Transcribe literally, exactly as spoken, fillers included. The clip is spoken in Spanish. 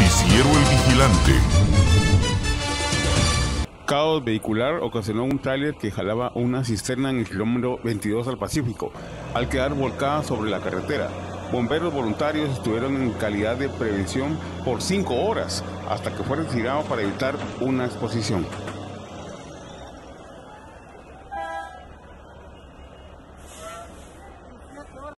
Noticiero El Vigilante. Caos vehicular ocasionó un tráiler que jalaba una cisterna en el kilómetro veintidós al Pacífico, al quedar volcada sobre la carretera. Bomberos voluntarios estuvieron en calidad de prevención por cinco horas, hasta que fue retirado para evitar una exposición.